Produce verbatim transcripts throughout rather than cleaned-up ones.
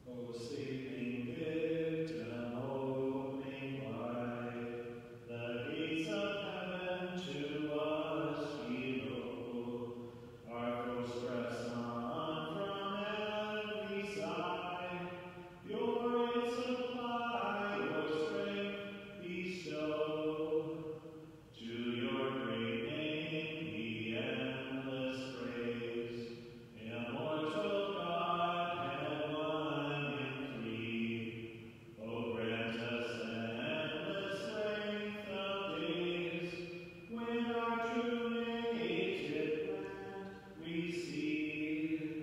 O sleeping victim, opening wide the gates of heaven to us below. Our foes press on from every side. Your aid supply, your strength bestow. To your great name be endless praise. Immortal God, heaven and free. O grant us endless length of days, when our true native land we see.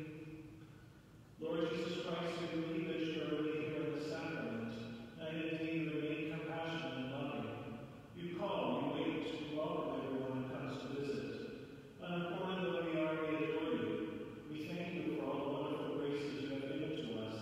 Lord Jesus Christ, we believe that you are really here in the sacrament, and indeed you remain compassionate and loving. You call, you wait, you welcome everyone who comes to visit. Unimportant though we are, we adore you. We thank you for all the wonderful graces you have given to us.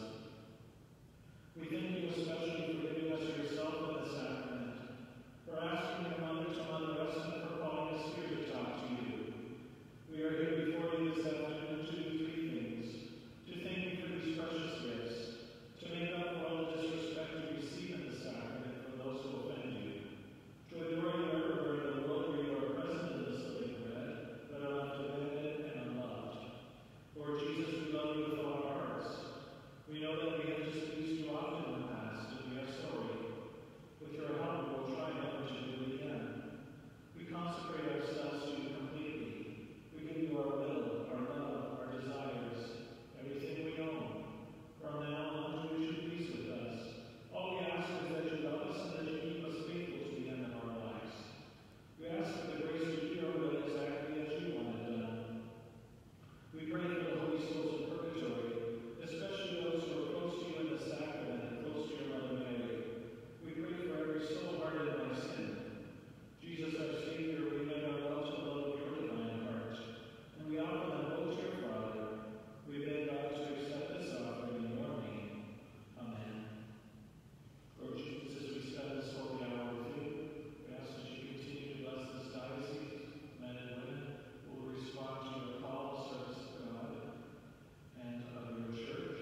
We thank you especially for giving us yourself in the sacrament, for asking your mother to mother us, and for calling us here to talk to you. We are here before you this afternoon to do three things: to thank you for these precious gifts, to make up for all the disrespect you receive in the sacrament from those who offend you, to adore you everywhere in the world where you are present in this living bread, but are left abandoned and unloved. Lord Jesus, we love you with all our hearts. We know that we have displeased you often in the past, and we are sorry. With your help, we will try never to do it again. We consecrate ourselves to you completely. We give you our will, our love, our desires, everything we own. From now on, do as you please with us. All we ask is that you love us and that you keep us faithful to the end of our lives. We ask for the grace to do our will exactly as you want it done. We pray for the holy souls in purgatory, especially those who are close to you in the sacrament and close to your Mother Mary. We pray for every soul hardened by sin. Jesus, our Savior, we make our vows to love of your divine heart, and we offer them both to your Father. We beg God to accept this offering in your name. Amen. Lord Jesus, as we spend this holy hour with you, we ask that you continue to bless this diocese, men and women who will respond to your call to service of God and of your church.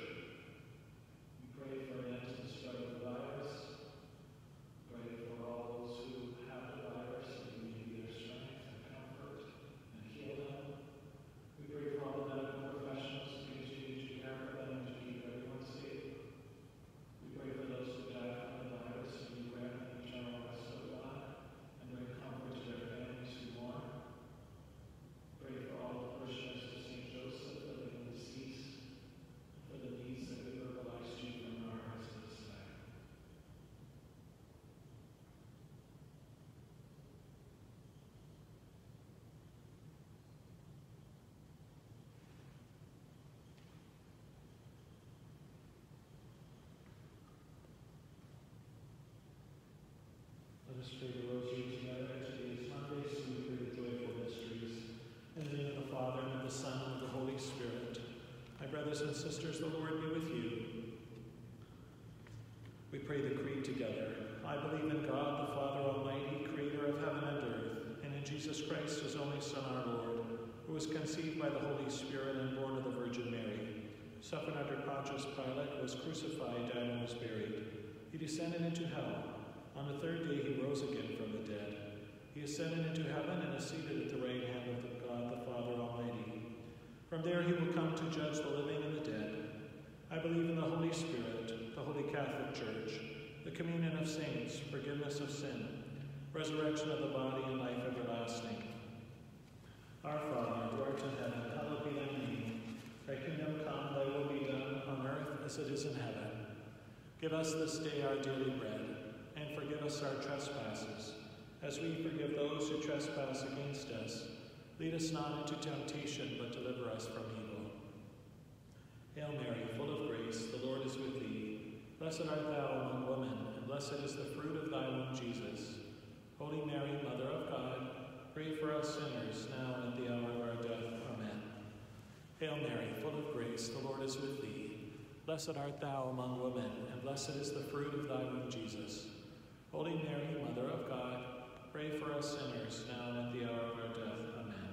We pray for an end to the spread of the virus. We pray for all those who have the virus, that you may be their strength and comfort and heal them. We pray for all the medical professionals to continue to care for them and to keep everyone safe. We pray for those who die from the virus, and you grant them eternal rest, O God, and bring comfort to their families who mourn. Pray for all the parishioners of Saint Joseph, the living and deceased, and for the needs that we verbalize to you from our hearts this day. Let us pray the Rosary together. Today is Monday, so we pray the joyful mysteries. In the name of the Father, and of the Son, and of the Holy Spirit. My brothers and sisters, the Lord be with you. We pray the Creed together. I believe in God, the Father Almighty, creator of heaven and earth, and in Jesus Christ, his only Son, our Lord, who was conceived by the Holy Spirit and born of the Virgin Mary, suffered under Pontius Pilate, was crucified, died, and was buried. He descended into hell. On the third day he rose again from the dead. He ascended into heaven and is seated at the right hand of the God the Father Almighty. From there he will come to judge the living and the dead. I believe in the Holy Spirit, the Holy Catholic Church, the communion of saints, forgiveness of sin, resurrection of the body, and life everlasting. Our Father, who art in heaven, hallowed be thy name. Thy kingdom come, thy will be done, on earth as it is in heaven. Give us this day our daily bread, and forgive us our trespasses, as we forgive those who trespass against us. Lead us not into temptation, but deliver us from evil. Hail Mary, full of grace, the Lord is with thee. Blessed art thou among women, and blessed is the fruit of thy womb, Jesus. Holy Mary, Mother of God, pray for us sinners, now and at the hour of our death. Amen. Hail Mary, full of grace, the Lord is with thee. Blessed art thou among women, and blessed is the fruit of thy womb, Jesus. Holy Mary, Mother of God, pray for us sinners, now and at the hour of our death. Amen.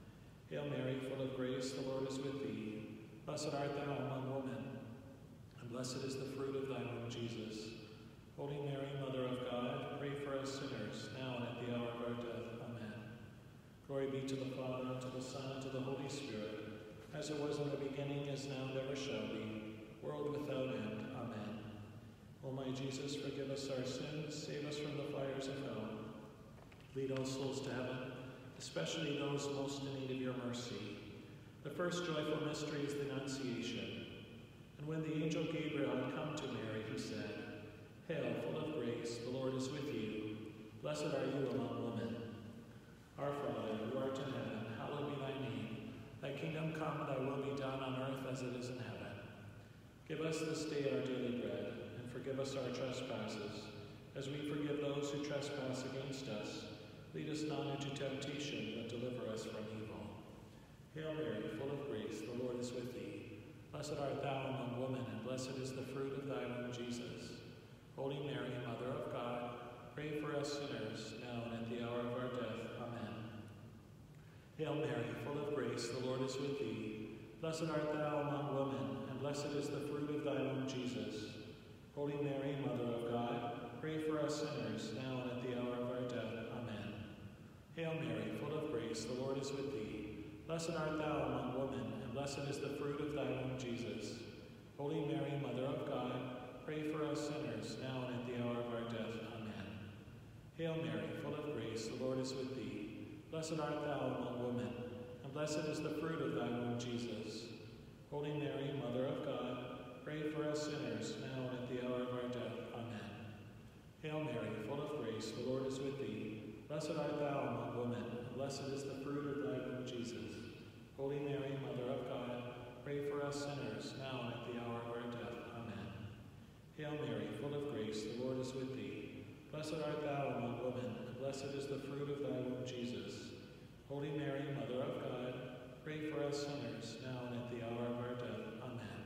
Hail Mary, full of grace, the Lord is with thee. Blessed art thou among women, and blessed is the fruit of thy womb, Jesus. Holy Mary, Mother of God, pray for us sinners, now and at the hour of our death. Amen. Glory be to the Father, and to the Son, and to the Holy Spirit, as it was in the beginning, is now, and ever shall be, world without end. Amen. O my Jesus, forgive us our sins, save us from the fires of hell. Lead all souls to heaven, especially those most in need of your mercy. The first joyful mystery is the Annunciation. And when the angel Gabriel had come to Mary, he said, Hail, full of grace, the Lord is with you. Blessed are you among women. Our Father, who art in heaven, hallowed be thy name. Thy kingdom come, thy will be done on earth as it is in heaven. Give us this day our daily bread, and forgive us our trespasses, as we forgive those who trespass against us. Lead us not into temptation, but deliver us from evil. Hail Mary, full of grace, the Lord is with thee. Blessed art thou among women, and blessed is the fruit of thy womb, Jesus. Holy Mary, Mother of God, pray for us sinners, now and at the hour of our death. Amen. Hail Mary, full of grace, the Lord is with thee. Blessed art thou among women, and blessed is the fruit of thy womb, Jesus. Holy Mary, Mother of God, pray for us sinners, now and at the hour of our death. Amen. Hail Mary, full of grace, the Lord is with thee. Blessed art thou among women, and blessed is the fruit of thy womb, Jesus. Holy Mary, Mother of God, pray for us sinners, now and at the hour of our death. Amen. Hail Mary, full of grace, the Lord is with thee. Blessed art thou among women, and blessed is the fruit of thy womb, Jesus. Holy Mary, Mother of God, pray for us sinners, now and at the hour of our death. Amen. Hail Mary, full of grace, the Lord is with thee. Blessed art thou among women, and blessed is the fruit of thy womb, Jesus. Holy Mary, Mother of God, pray for us sinners, now and at the hour of our death. Amen. Hail Mary, full of grace, the Lord is with thee. Blessed art thou among women, and blessed is the fruit of thy womb, Jesus. Holy Mary, Mother of God, pray for us sinners, now and at the hour of our death. Amen.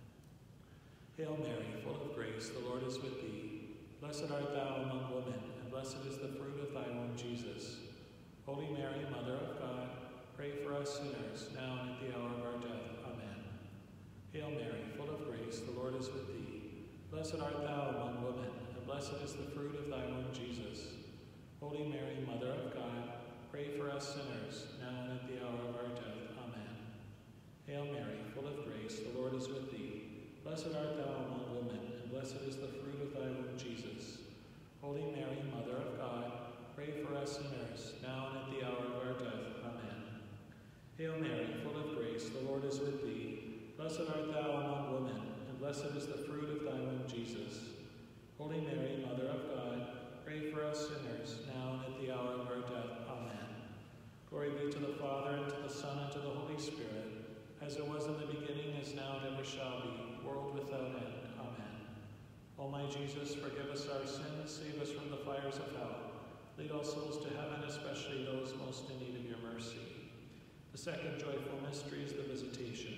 Hail Mary, full of grace, the Lord is with thee. Blessed art thou among women, and blessed is the fruit of thy womb, Jesus. Holy Mary, Mother of God, pray for us sinners, now and at the hour of our death. Amen. Hail Mary, full of grace, the Lord is with thee. Blessed art thou among women, and blessed is the fruit of thy womb, Jesus. Holy Mary, Mother of God, pray for us sinners, now and at the hour of our death. Amen. Hail Mary, full of grace, the Lord is with thee. Blessed art thou among women, and blessed is the fruit of thy womb, Jesus. Holy Mary, Mother of God, pray for us sinners, now and at the hour of our death. Amen. Hail Mary, full of grace, the Lord is with thee. Blessed art thou among women, and blessed is the fruit of thy womb, Jesus. Holy Mary, Mother of God, pray for us sinners, now and at the hour of our death. Amen. Glory be to the Father, and to the Son, and to the Holy Spirit, as it was in the beginning, is now, and ever shall be, world without end. Amen. O my Jesus, forgive us our sins, save us from the fires of hell. Lead all souls to heaven, especially those most in need of your mercy. The second joyful mystery is the Visitation.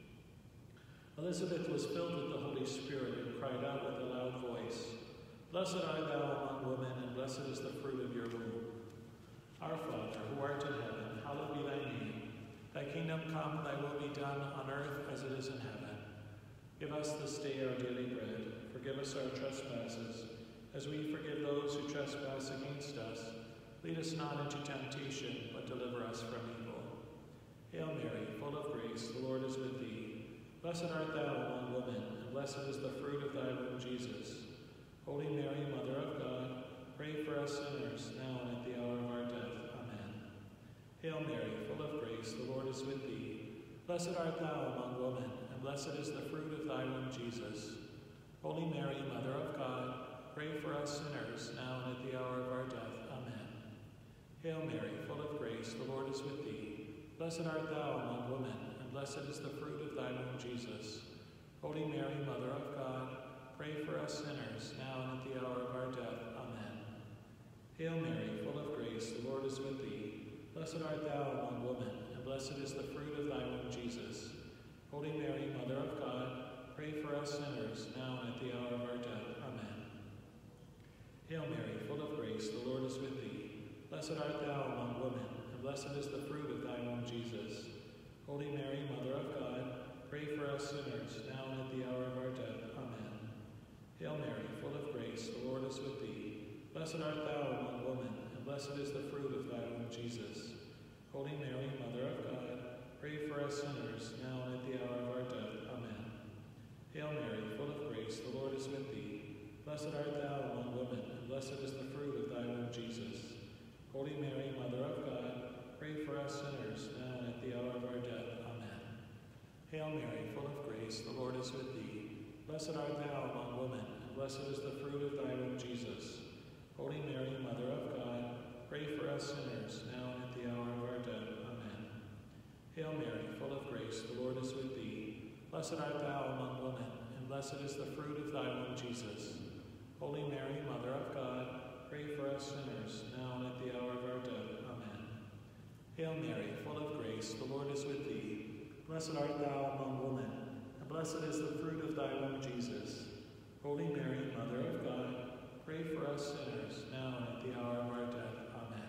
Elizabeth was filled with the Holy Spirit and cried out with a loud voice, Blessed art thou among women, and blessed is the fruit of your womb. Our Father, who art in heaven, hallowed be thy name. Thy kingdom come, thy will be done on earth as it is in heaven. Give us this day our daily bread. Forgive us our trespasses, as we forgive those who trespass against us. Lead us not into temptation, but deliver us from evil. Hail Mary, full of grace, the Lord is with thee. Blessed art thou among women, and blessed is the fruit of thy womb, Jesus. Holy Mary, Mother of God, pray for us sinners, now and at the hour of our death. Amen. Hail Mary, full of grace, the Lord is with thee. Blessed art thou among women, and blessed is the fruit of thy womb, Jesus. Holy Mary, Mother of God, pray for us sinners, now and at the hour of our death. Amen. Hail Mary, full of grace, the Lord is with thee. Blessed art thou among women, and blessed is the fruit of thy womb, Jesus. Holy Mary, Mother of God, pray for us sinners, now and at the hour of our death. Amen. Hail Mary, full of grace, the Lord is with thee. Blessed art thou among women, and blessed is the fruit of thy womb, Jesus. Holy Mary, Mother of God, pray for us sinners, now and at the hour of our death. Amen. Hail Mary, full of grace, the Lord is with thee. Blessed art thou among women, and blessed is the fruit of thy womb, Jesus. Holy Mary, Mother of God, pray for us sinners, now and at the hour of our death. Amen. Hail Mary, full of grace, the Lord is with thee. Blessed art thou among women, and blessed is the fruit of thy womb, Jesus. Holy Mary, Mother of God, pray for us sinners, now and at the hour of our death. Amen. Hail Mary, full of grace, the Lord is with thee. Blessed art thou among women, and blessed is the fruit of thy womb, Jesus. Holy Mary, Mother of God, pray for us sinners, now and at the hour of our death. Amen. Hail Mary, full of grace, the Lord is with thee. Blessed art thou among women, and blessed is the fruit of thy womb, Jesus. Holy Mary, Mother of God, pray for us sinners, now and at the hour of our death. Amen. Hail Mary, full of grace, the Lord is with thee. Blessed art thou among women, and blessed is the fruit of thy womb, Jesus. Holy Mary, Mother of God, pray for us sinners, now and at the hour of our death. Amen. Hail Mary, full of grace, the Lord is with thee. Blessed art thou among women, and blessed is the fruit of thy womb, Jesus. Holy Mary, Mother of God, pray for us sinners, now and at the hour of our death. Amen.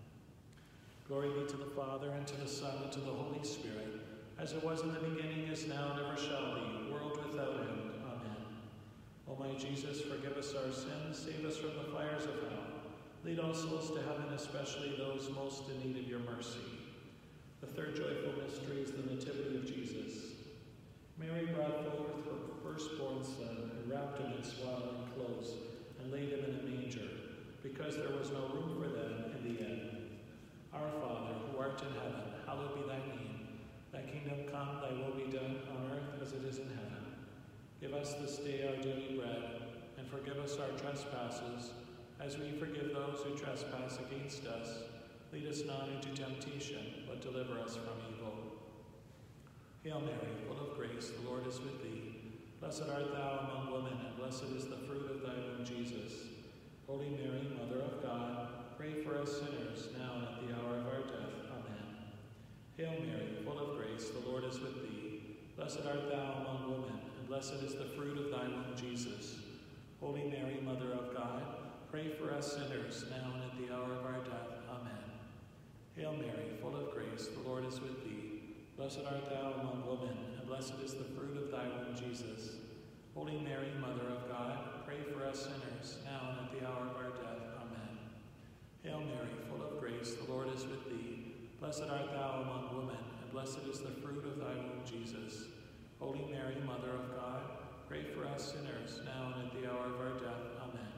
Glory be to the Father, and to the Son, and to the Holy Spirit, as it was in the beginning, is now, and ever shall be, world without end. Amen. O my Jesus, forgive us our sins, save us from the fires of hell. Lead all souls to heaven, especially those most in need of your mercy. The third joyful mystery is the Nativity of Jesus. Mary brought forth her firstborn son, and wrapped him in swaddling clothes, and laid him in a manger, because there was no room for them in the inn. Our Father, who art in heaven, hallowed be thy name. Thy kingdom come, thy will be done, on earth as it is in heaven. Give us this day our daily bread, and forgive us our trespasses, as we forgive those who trespass against us. Lead us not into temptation, but deliver us from evil. Hail Mary, full of grace, the Lord is with thee. Blessed art thou among women, and blessed is the fruit of thy womb, Jesus. Holy Mary, Mother of God, pray for us sinners, now and at the hour of our death. Amen. Hail Mary, full of grace, the Lord is with thee. Blessed art thou among women, and blessed is the fruit of thy womb, Jesus. Holy Mary, Mother of God, pray for us sinners, now and at the hour of our death. Amen. Hail Mary, full of grace, the Lord is with thee. Blessed art thou among women, and blessed is the fruit of thy womb, Jesus. Holy Mary, Mother of God, pray for us sinners, now and at the hour of our death. Amen. Hail Mary, full of grace, the Lord is with thee. Blessed art thou among women, and blessed is the fruit of thy womb, Jesus. Holy Mary, Mother of God, pray for us sinners, now and at the hour of our death. Amen.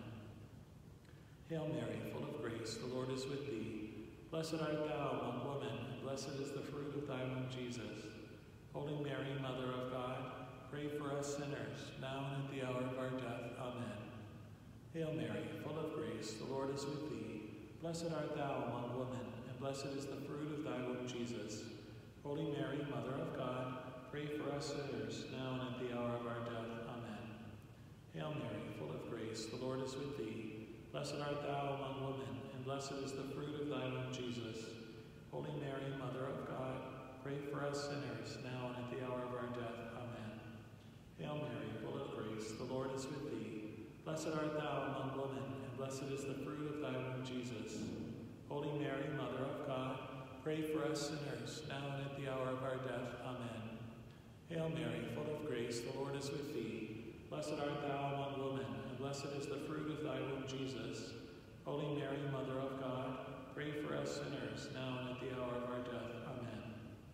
Hail Mary, full of grace, the Lord is with thee. Blessed art thou among women, and blessed is the fruit of thy womb, Jesus. Holy Mary, Mother of God, pray for us sinners, now and at the hour of our death. Amen. Hail Mary, full of grace, the Lord is with thee. Blessed art thou among women, and blessed is the fruit of thy womb, Jesus. Holy Mary, Mother of God, pray for us sinners, now and at the hour of our death. Amen. Hail Mary, full of grace, the Lord is with thee. Blessed art thou among women, and blessed is the fruit of thy womb, Jesus. Holy Mary, Mother of God, pray for us sinners, now and at the hour of our death. Amen. Hail Mary, full of grace, the Lord is with thee. Blessed art thou among women, and blessed is the fruit of thy womb, Jesus. Holy Mary, Mother of God, pray for us sinners, now and at the hour of our death. Amen. Hail Mary, full of grace, the Lord is with thee. Blessed art thou among women, and blessed is the fruit of thy womb, Jesus. Holy Mary, Mother of God, pray for us sinners, now and at the hour of our death. Amen.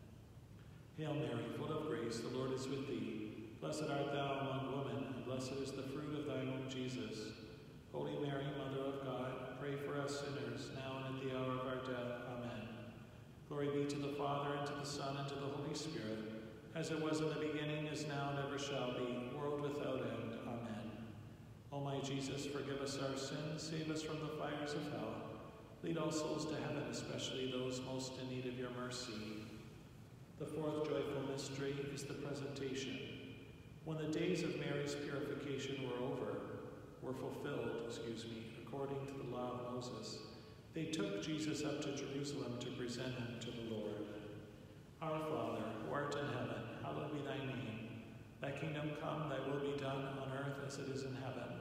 Hail Mary, full of grace, the Lord is with thee. Blessed art thou among women, and blessed is the fruit of thy womb, Jesus. Holy Mary, Mother of God, pray for us sinners, now and at the hour of our death. Amen. Glory be to the Father, and to the Son, and to the Holy Spirit, as it was in the beginning, is now, and ever shall be, world without end. Amen. O my Jesus, forgive us our sins, save us from the fires of hell. Lead all souls to heaven, especially those most in need of your mercy. The fourth joyful mystery is the Presentation. When the days of Mary's purification were over, were fulfilled, excuse me, according to the law of Moses, they took Jesus up to Jerusalem to present him to the Lord. Our Father, who art in heaven, hallowed be thy name. Thy kingdom come, thy will be done on earth as it is in heaven.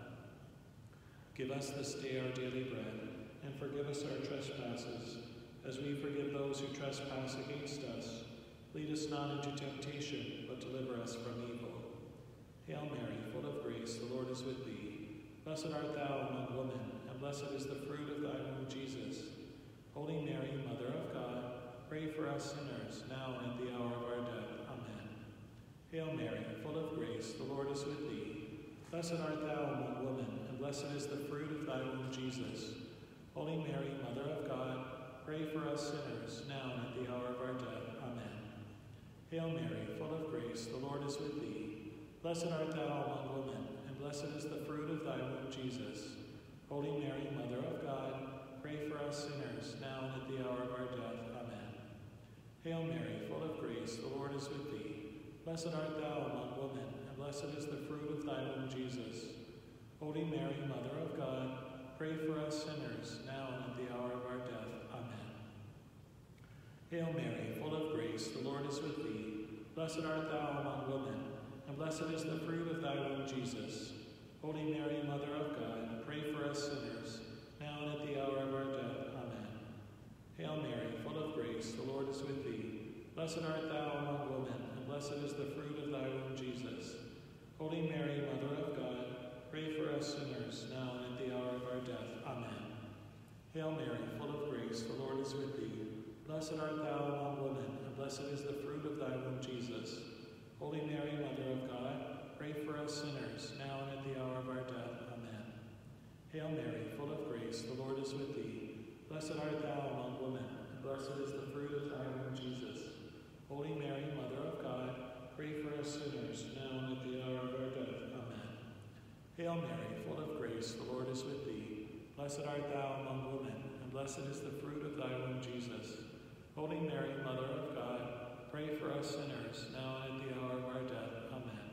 Give us this day our daily bread, and forgive us our trespasses, as we forgive those who trespass against us. Lead us not into temptation, but deliver us from evil. Hail Mary, full of grace, the Lord is with thee. Blessed art thou among women, and blessed is the fruit of thy womb, Jesus. Holy Mary, Mother of God, pray for us sinners, now and at the hour of our death. Amen. Hail Mary, full of grace, the Lord is with thee. Blessed art thou among women, and blessed is the fruit of thy womb, Jesus. Holy Mary, Mother of God, pray for us sinners, now and at the hour of our death. Amen. Hail Mary, full of grace, the Lord is with thee. Blessed art thou among women, and blessed is the fruit of thy womb, Jesus. Holy Mary, Mother of God, pray for us sinners, now and at the hour of our death. Amen. Hail Mary, full of grace, the Lord is with thee. Blessed art thou among women, and blessed is the fruit of thy womb, Jesus. Holy Mary, Mother of God, pray for us sinners, now and at the hour of our death. Amen. Hail Mary, full of grace, the Lord is with thee. Blessed art thou among women, and blessed is the fruit of thy womb, Jesus. Holy Mary, Mother of God, pray for us sinners, now and at the hour of our death. Amen. Hail Mary, full of grace, the Lord is with thee. Blessed art thou among women, and blessed is the fruit of thy womb, Jesus. Holy Mary, Mother of God, pray for us sinners, now and at the hour of our death. Amen. Hail Mary, full of grace, the Lord is with thee. Blessed art thou among women, and blessed is the fruit of thy womb, Jesus. Holy Mary, Mother of God, pray for us sinners, now and at the hour of our death. Amen. Hail Mary, full of grace, the Lord is with thee. Blessed art thou among women, and blessed is the fruit of thy womb, Jesus. Holy Mary, Mother of God, pray for us sinners, now and at the hour of our death. Amen. Hail Mary, full of grace, the Lord is with thee. Blessed art thou among women, and blessed is the fruit of thy womb, Jesus. Holy Mary, Mother of God, pray for us sinners, now and at the hour of our death. Amen.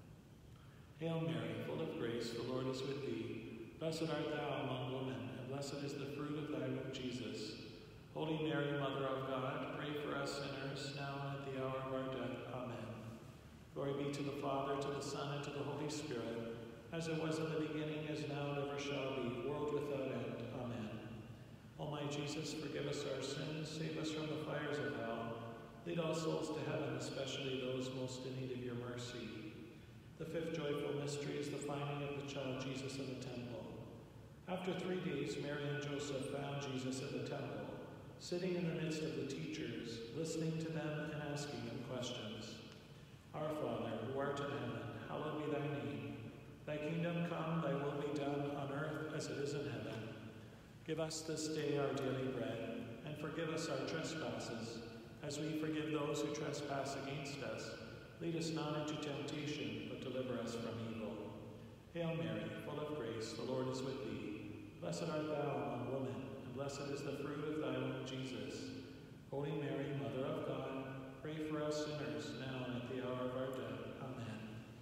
Hail Mary, full of grace, the Lord is with thee. Blessed art thou among women, and blessed is the fruit of thy womb, Jesus. Holy Mary, Mother of God, pray for us sinners, now and at the hour of our death. Amen. Glory be to the Father, to the Son, and to the Holy Spirit, as it was in the beginning, is now, and ever shall be, world without end. Amen. O my Jesus, forgive us our sins, save us from the fires of hell. Lead all souls to heaven, especially those most in need of your mercy. The fifth joyful mystery is the finding of the child Jesus in the temple. After three days, Mary and Joseph found Jesus in the temple, sitting in the midst of the teachers, listening to them and asking them questions. Our Father, who art in heaven, hallowed be thy name. Thy kingdom come, thy will be done on earth as it is in heaven. Give us this day our daily bread, and forgive us our trespasses, as we forgive those who trespass against us. Lead us not into temptation, but deliver us from evil. Hail Mary, full of grace, the Lord is with thee. Blessed art thou among women, and blessed is the fruit of thy womb, Jesus. Holy Mary, Mother of God, pray for us sinners, now and at the hour of our death. Amen.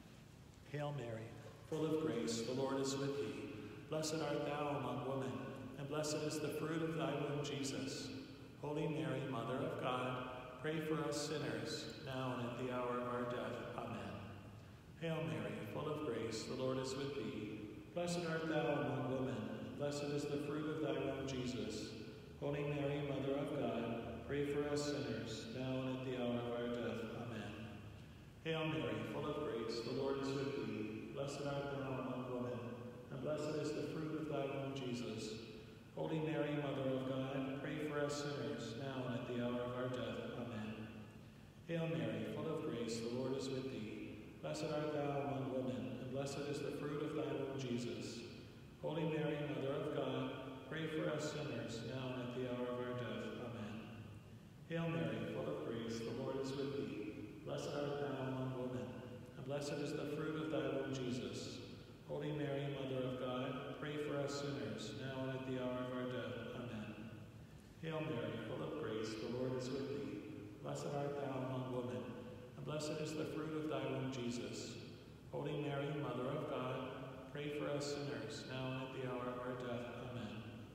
Hail Mary, full of grace, the Lord is with thee. Blessed art thou among women, and blessed is the fruit of thy womb, Jesus. Holy Mary, Mother of God, pray for us sinners, now and at the hour of our death. Amen. Hail Mary, full of grace, the Lord is with thee. Blessed art thou among women, and blessed is the fruit of thy womb, Jesus. Holy Mary, Mother of God, pray for us sinners, now and at the hour of our death. Amen. Hail Mary, full of grace, the Lord is with thee. Blessed art thou among women, and blessed is the fruit of thy womb, Jesus. Holy Mary, Mother of God, pray for us sinners, now and at the hour of our death. Amen. Hail Mary, full of grace, the Lord is with thee. Blessed art thou among women, and blessed is the fruit of thy womb, Jesus. Holy Mary, Mother of God, pray for us sinners, now and at the hour of our death. Amen. Hail Mary, full of grace, the Lord is with thee. Blessed art thou among women, and blessed is the fruit of thy womb, Jesus. Holy Mary, Mother of God, pray for us sinners, now and at the hour of our death. Amen. Hail Mary, full of grace, the Lord is with thee. Blessed art thou among women, and blessed is the fruit of thy womb, Jesus. Holy Mary, Mother of God, pray for us sinners, now and at the hour of our death. Amen.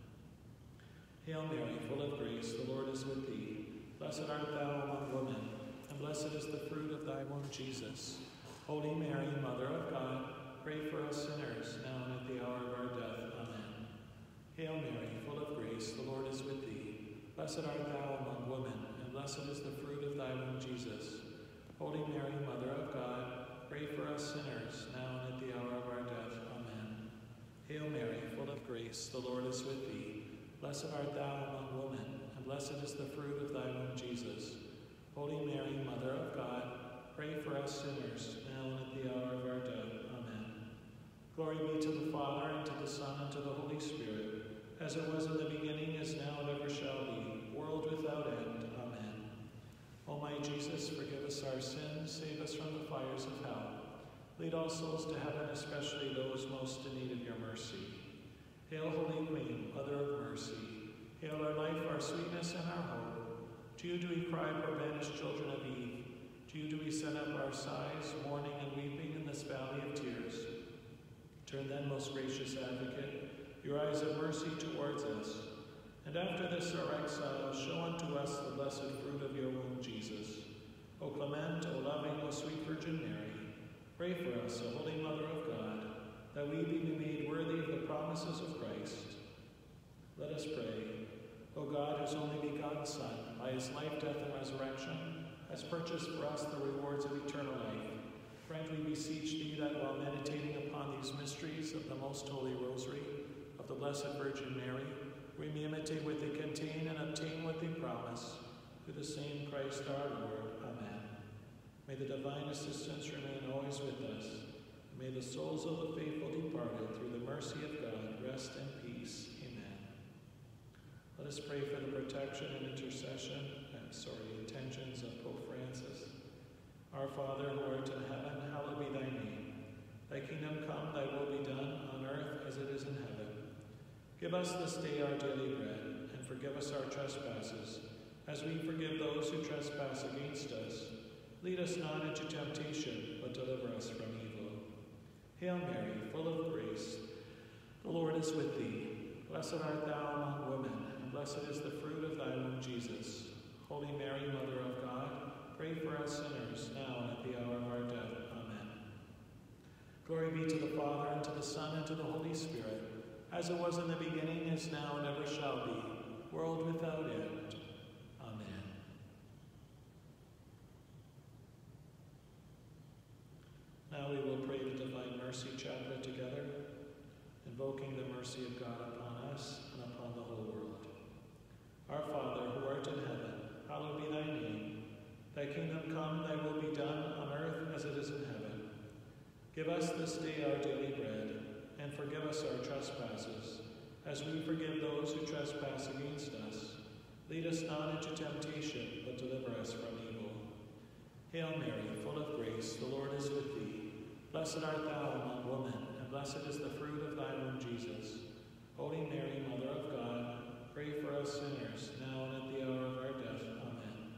Hail Mary, full of grace, the Lord is with thee. Blessed art thou among women, and blessed is the fruit of thy womb, Jesus. Holy Mary, Mother of God, pray for us sinners, now and at the hour of our death. Amen. Hail Mary, full of grace, the Lord is with thee. Blessed art thou among women, and blessed is the fruit of thy womb, Jesus. Holy Mary, Mother of God, pray for us sinners, now and at the hour of our death. Amen. Hail Mary, full of grace, the Lord is with thee. Blessed art thou among women, and blessed is the fruit of thy womb, Jesus. Holy Mary, Mother of God, pray for us sinners, now and at the hour of our death. Amen. Glory be to the Father, and to the Son, and to the Holy Spirit, as it was in the beginning, is now, and ever shall be, world without end. Amen. O my Jesus, forgive us our sins, save us from the fires of hell. Lead all souls to heaven, especially those most in need of your mercy. Hail, Holy Queen, Mother of Mercy. Hail our life, our sweetness, and our hope. To you do we cry, poor banished children of Eve. To you do we send up our sighs, mourning and weeping in this valley of tears. Turn then, most gracious Advocate, your eyes of mercy towards us, and after this our exile, show unto us the blessed fruit of your womb, Jesus. O clement, O loving, O sweet Virgin Mary, pray for us, O Holy Mother of God, that we be made worthy of the promises of Christ. Let us pray. O God, whose only begotten Son, by his life, death, and resurrection, has purchased for us the rewards of eternal life, grant, we beseech thee, that while meditating upon these mysteries of the most holy Rosary of the Blessed Virgin Mary, we may imitate what they contain and obtain what they promise. Through the same Christ our Lord. Amen. May the divine assistance remain always with us. May the souls of the faithful departed, through the mercy of God, rest in peace. Amen. Let us pray for the protection and intercession, and sorry, intentions of Pope Francis. Our Father, who art in heaven, hallowed be thy name. Thy kingdom come, thy will be done, on earth as it is in heaven. Give us this day our daily bread, and forgive us our trespasses, as we forgive those who trespass against us. Lead us not into temptation, but deliver us from evil. Hail Mary, full of grace, the Lord is with thee. Blessed art thou among women, and blessed is the fruit of thy womb, Jesus. Holy Mary, Mother of God, pray for us sinners, now and at the hour of our death. Amen. Glory be to the Father, and to the Son, and to the Holy Spirit, as it was in the beginning, is now, and ever shall be, world without end. Amen. Now we will pray the Divine Mercy Chaplet together, invoking the mercy of God upon us and upon the whole world. Our Father, who art in heaven, hallowed be thy name. Thy kingdom come, thy will be done, on earth as it is in heaven. Give us this day our daily bread, and forgive us our trespasses, as we forgive those who trespass against us. Lead us not into temptation, but deliver us from evil. Hail Mary, full of grace, the Lord is with thee. Blessed art thou among women, and blessed is the fruit of thy womb, Jesus. Holy Mary, Mother of God, pray for us sinners, now and at the hour of our death. Amen.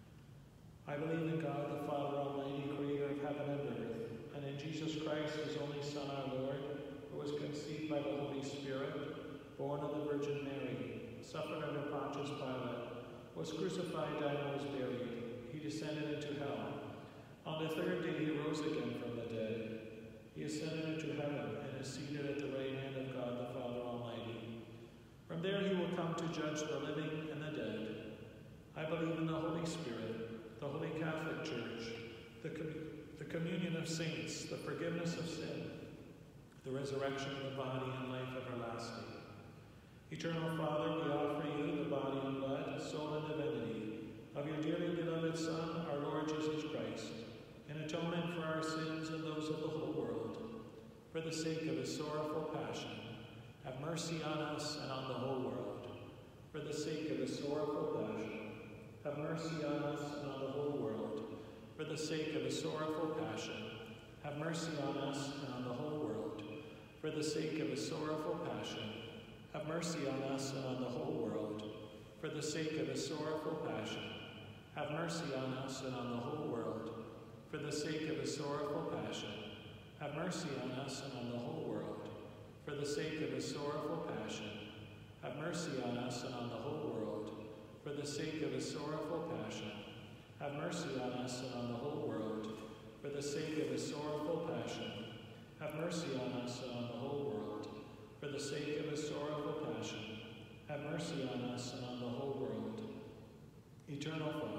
I believe in God, the Father Almighty, creator of heaven and earth, and in Jesus Christ, his only Son, our Lord, who was conceived by the Holy Spirit, born of the Virgin Mary, suffered under Pontius Pilate, was crucified, died, and was buried. He descended into hell. On the third day he rose again from the dead. He ascended into heaven and is seated at the right hand of God the Father Almighty. From there he will come to judge the living and the dead. I believe in the Holy Spirit, the Holy Catholic Church, the, com the communion of saints, the forgiveness of sin, the resurrection of the body, and life everlasting. Eternal Father, we offer you the body and blood, soul and divinity of your dearly beloved Son, our Lord Jesus Christ, in atonement for our sins and those of the whole world. For the sake of his sorrowful passion, have mercy on us and on the whole world. For the sake of his sorrowful passion, have mercy on us and on the whole world. For the sake of his sorrowful passion, have mercy on us and on the whole world. For the sake of his sorrowful passion, have mercy on us and on the whole world. For the sake of his sorrowful passion, have mercy on us and on the whole world. For the sake of his sorrowful passion, have mercy on us and on the whole world. For the sake of his sorrowful passion, have mercy on us and on the whole world. For the sake of his sorrowful passion, have mercy on us and on the whole world. For the sake of his sorrowful passion, have mercy on us and on the whole world. For the sake of his sorrowful passion, have mercy on us and on the whole world. Eternal Father,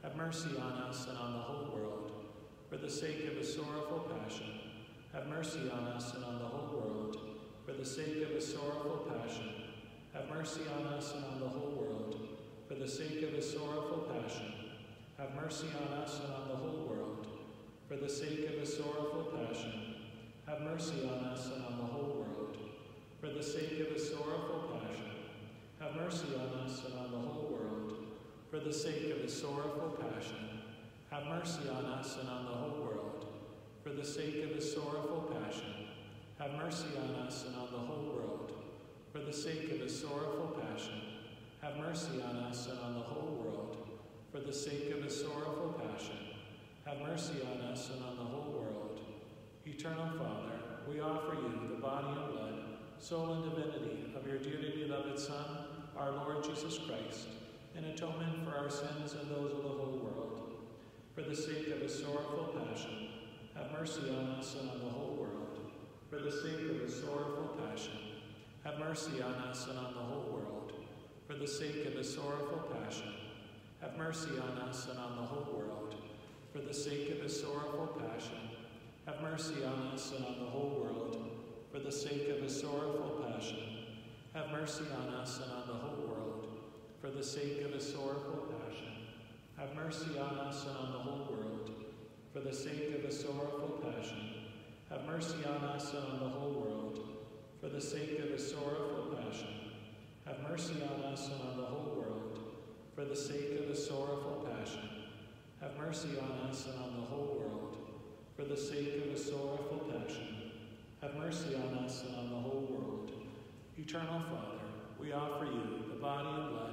have mercy on us and on the whole world. For the sake of his sorrowful passion, have mercy on us and on the whole world. For the sake of his sorrowful passion, have mercy on us and on the whole world. For the sake of his sorrowful passion, have mercy on us and on the whole world. For the sake of his sorrowful passion, have mercy on us and on the whole world. For the sake of his sorrowful passion, have mercy on us and on the whole world. For the sake of his sorrowful passion, have mercy on us and on the whole world. For the sake of his sorrowful passion, have mercy on us and on the whole world. For the sake of his sorrowful passion, have mercy on us and on the whole world. For the sake of his sorrowful passion, have mercy on us and on the whole world. Eternal Father, we offer you the body and blood, soul and divinity of your dearly beloved Son, our Lord Jesus Christ, in atonement for our sins and those of the whole world. For the sake of his sorrowful passion, have mercy on us and on the whole world. For the sake of his sorrowful passion, have mercy on us and on the whole world. For the sake of his sorrowful passion, have mercy on us and on the whole world. For the sake of his sorrowful passion, have mercy on us and on the whole world. For the sake of his sorrowful passion, have mercy on us and on the whole world. For the sake of his sorrowful passion, have mercy on us and on the whole world. For the sake of his sorrowful passion, have mercy on us and on the whole world. For the sake of his sorrowful passion, have mercy on us and on the whole world. For the sake of his sorrowful passion, have mercy on us and on the whole world. For the sake of his sorrowful passion, have mercy on us and on the whole world. Eternal Father, we offer you the body and blood,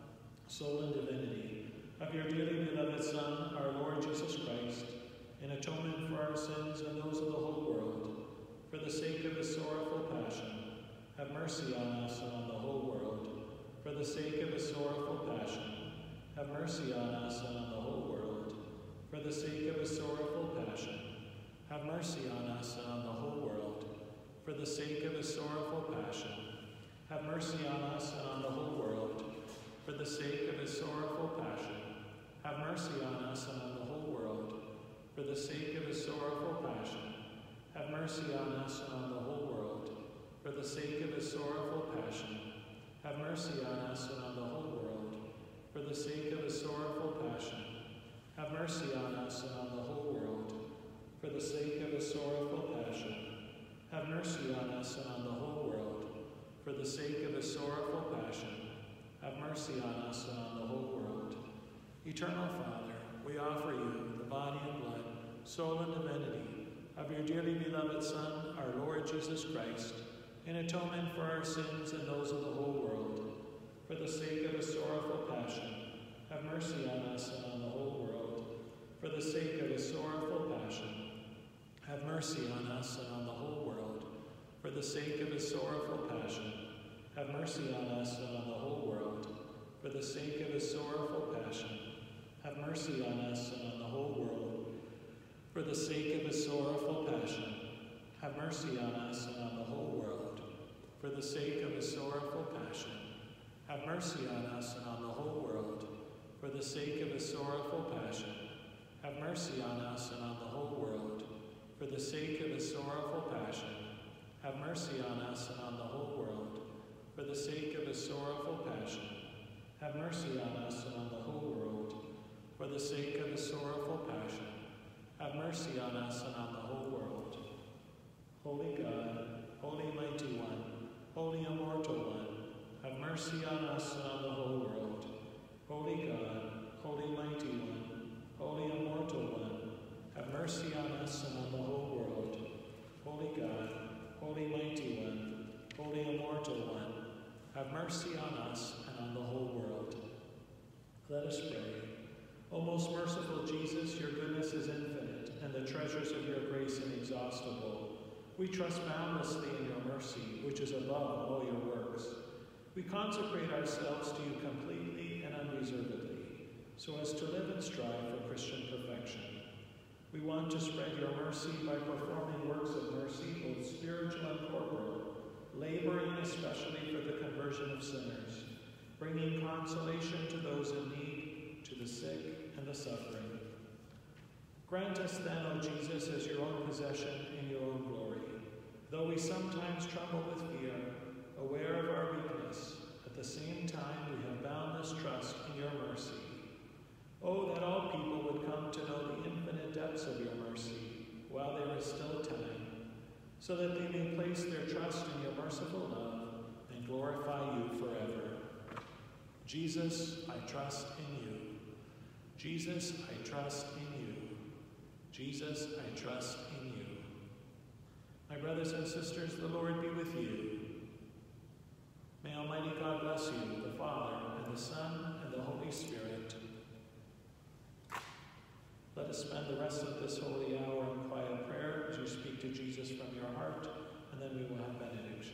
soul and divinity of your dearly beloved Son, our Lord Jesus Christ, in atonement for our sins and those of the whole world. For the sake of his sorrowful passion, have mercy on us and on the whole world. For the sake of his sorrowful passion, have mercy on us and on the whole world. For the sake of his sorrowful passion, have mercy on us and on the whole world. For the sake of his sorrowful passion, have mercy on us and on the whole world. For the sake of his sorrowful passion, have mercy on us and on the whole world. For the sake of his sorrowful passion, have mercy on us and on the whole world. For the sake of his sorrowful passion, have mercy on us and on the whole world. For the sake of his sorrowful passion, have mercy on us and on the whole world. For the sake of his sorrowful passion, have mercy on us and on the whole world. For the sake of his sorrowful passion, have mercy on us and on the whole world. Eternal Father, we offer you the body and blood, soul and divinity of your dearly beloved Son, our Lord Jesus Christ, in atonement for our sins and those of the whole world. For the sake of his sorrowful passion, have mercy on us and on the whole world. For the sake of his sorrowful passion, have mercy on us and on the whole world. For the sake of his sorrowful passion, have mercy on us and on the whole world. For the sake of his sorrowful passion, have mercy on us and on the whole world. For the sake of his sorrowful passion, have mercy on us and on the whole world. For the sake of his sorrowful passion, have mercy on us and on the whole world. For the sake of his sorrowful passion, have mercy on us and on the whole world. For the sake of his sorrowful passion, have mercy on us and on the whole world. For the sake of his sorrowful passion, have mercy on us and on the whole world. For the sake of his sorrowful passion, have mercy on us and on the whole world. Holy God, Holy Mighty One, Holy Immortal One, have mercy on us and on the whole world. Holy God, Holy Mighty One, Holy Immortal One, have mercy on us and on the whole world. Holy God, Holy Mighty One, Holy Immortal One, have mercy on us and on the whole world. Let us pray. O most merciful Jesus, your goodness is infinite, and the treasures of your grace inexhaustible. We trust boundlessly in your mercy, which is above all your works. We consecrate ourselves to you completely and unreservedly, so as to live and strive for Christian perfection. We want to spread your mercy by performing works of mercy, both spiritual and corporal, laboring especially for the conversion of sinners, bringing consolation to those in need, to the sick, and and the suffering. Grant us then, O Jesus, as your own possession in your own glory, though we sometimes tremble with fear, aware of our weakness, at the same time we have boundless trust in your mercy. Oh, that all people would come to know the infinite depths of your mercy while there is still time, so that they may place their trust in your merciful love and glorify you forever. Jesus, I trust in you. Jesus, I trust in you. Jesus, I trust in you. My brothers and sisters, the Lord be with you. May Almighty God bless you, the Father, and the Son, and the Holy Spirit. Let us spend the rest of this holy hour in quiet prayer as you speak to Jesus from your heart, and then we will have benediction.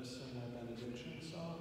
us sing our benediction song.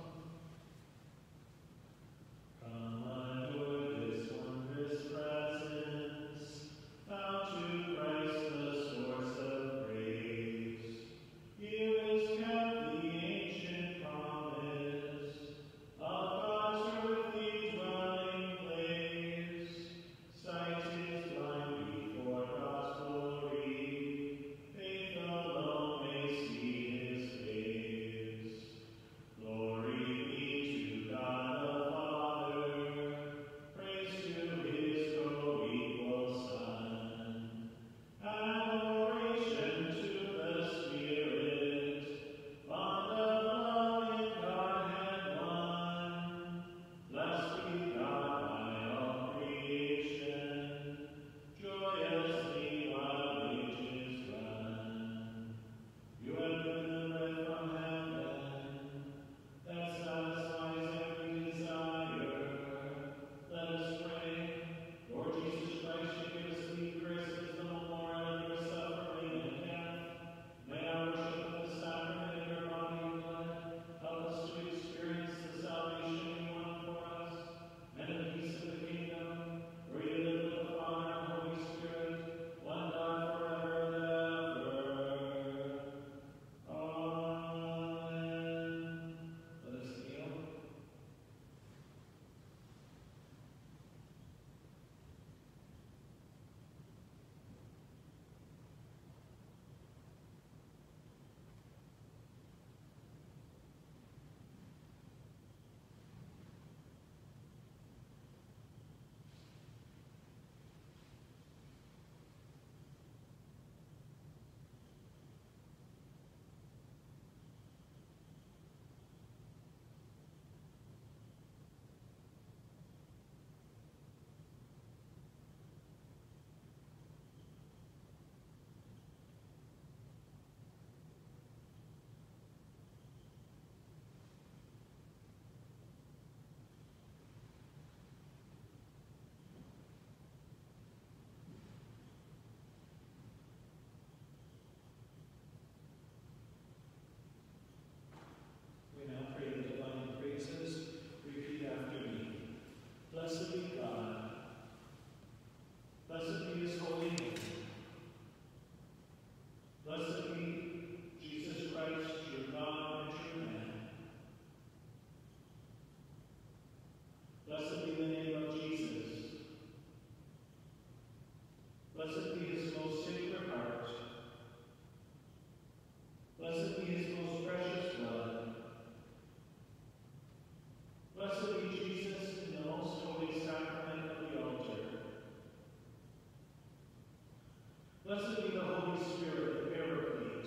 Come adore this wondrous presence, bow to Christ the source of grace. Here is kept the ancient promise of God's earthly dwelling place. Sight is blind before God's glory, faith alone may see his face. Glory be to God the Father, praise to his co-equal Son, adoration to the Spirit, bond of love in Godhead one. Blessed be God by all creation, joyously while ages run. You have given the bread from heaven that satisfies every desire. Let us pray. Lord Jesus Christ, you give us sweet grace as the memorial of your suffering and death. May our worship of the sacrament of your body and blood help us to experience the salvation you won for us, and the peace of the kingdom, where you live with the Father and Holy Spirit, one God forever and ever. Amen. Let us kneel. We now pray the divine praises. Repeat after me. Blessed be God. Blessed be his holy name. Blessed be Jesus Christ, true God and true man. Blessed be the name of Jesus. Blessed be his most sacred heart. Blessed be his most precious blood. Blessed be Jesus in the most holy sacrament of the altar. Blessed be the Holy Spirit, the Paraclete.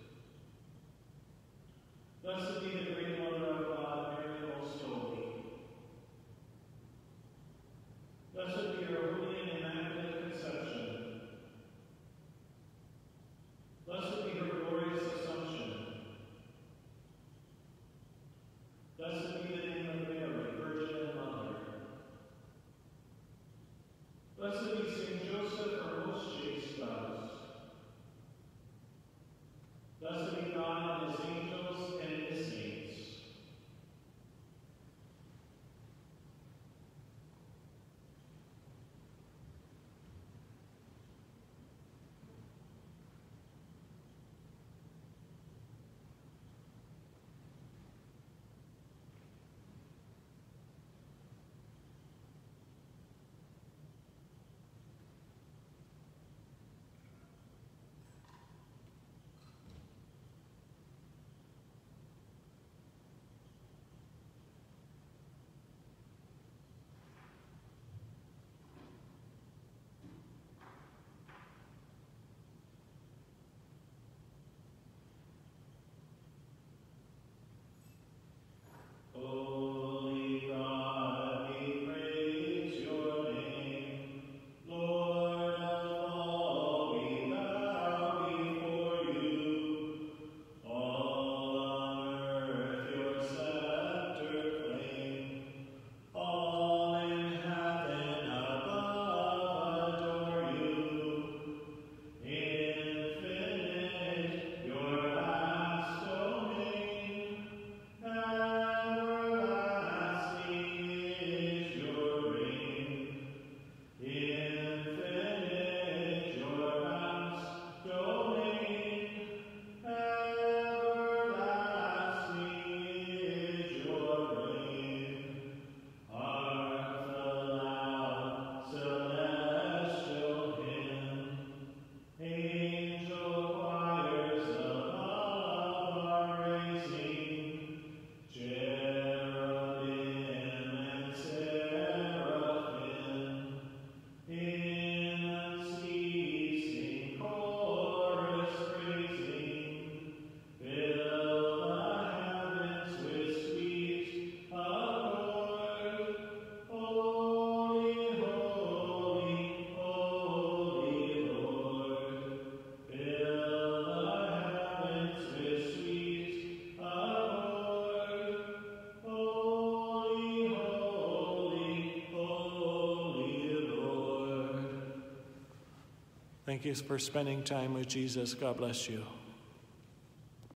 Blessed be the great Mother of God, Mary most holy. Blessed be her holy and immaculate conception. Blessed be her glorious assumption. Blessed be the name of Mary, Virgin and Mother. Blessed be Saint Joseph, her most chaste spouse. Blessed be God and his angels and his saints. Thank you for spending time with Jesus. God bless you.